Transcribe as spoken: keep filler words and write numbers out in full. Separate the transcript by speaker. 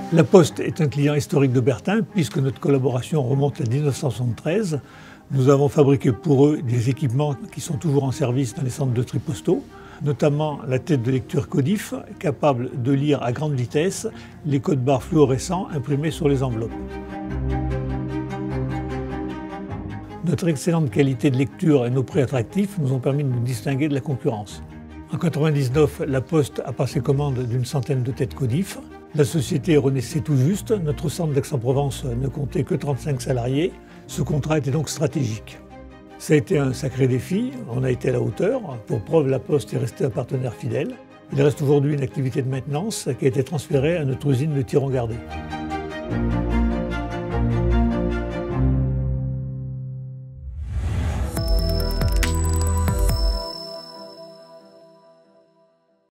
Speaker 1: La Poste est un client historique de Bertin puisque notre collaboration remonte à mille neuf cent soixante-treize. Nous avons fabriqué pour eux des équipements qui sont toujours en service dans les centres de tri postaux, notamment la tête de lecture Codif, capable de lire à grande vitesse les codes barres fluorescents imprimés sur les enveloppes. Notre excellente qualité de lecture et nos prix attractifs nous ont permis de nous distinguer de la concurrence. En mille neuf cent quatre-vingt-dix-neuf, la Poste a passé commande d'une centaine de têtes Codif. La société renaissait tout juste, notre centre d'Aix-en-Provence ne comptait que trente-cinq salariés. Ce contrat était donc stratégique. Ça a été un sacré défi, on a été à la hauteur. Pour preuve, la Poste est restée un partenaire fidèle. Il reste aujourd'hui une activité de maintenance qui a été transférée à notre usine de Thiron-Gardé.